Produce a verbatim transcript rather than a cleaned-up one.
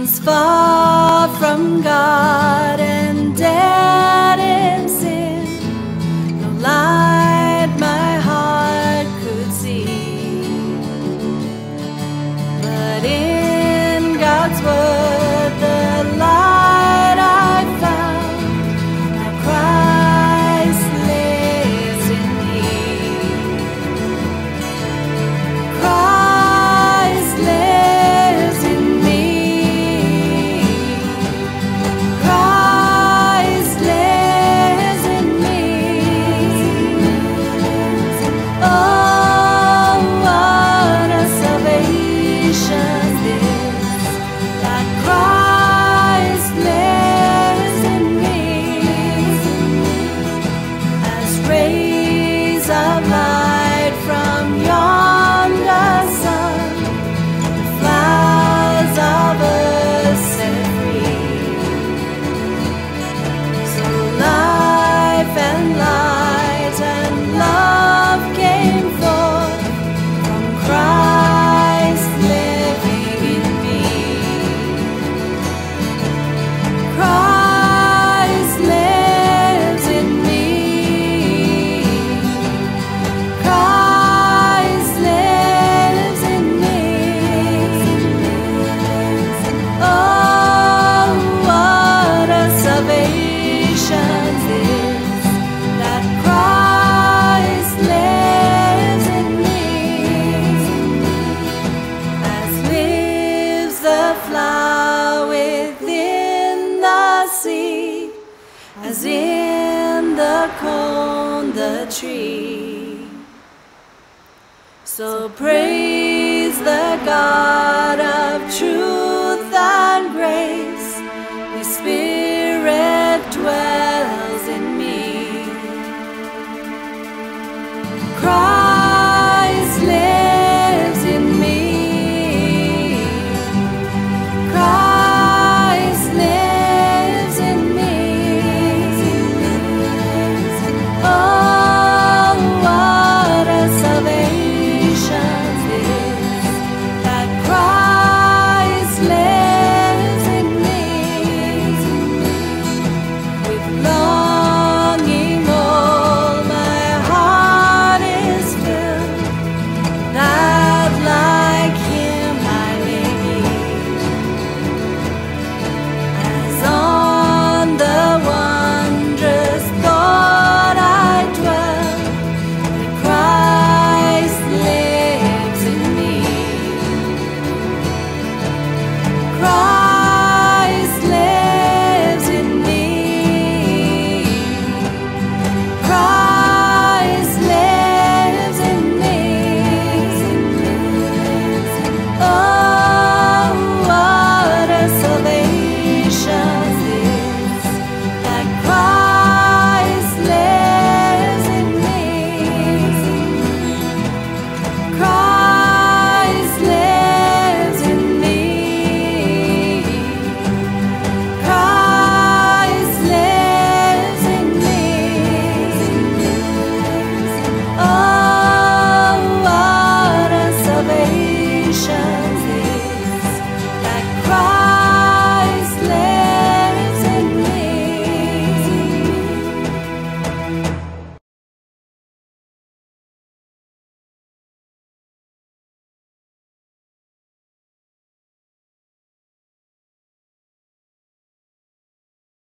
once far from God and dead in sin, no light my heart could see. But in God's word the light I found, that Christ lives in me. Christ lives in me. Christ lives in me. Oh, what a salvation this, that Christ lives in me. As rays of light from yonder sun, the flowers of earth set free. So life and light and love came forth from Christ living in me. Christ lives in me. Christ lives in me. Oh, what a salvation this, that Christ lives in me. As lives the flower within the sea, as in the cone the tree. So praise the God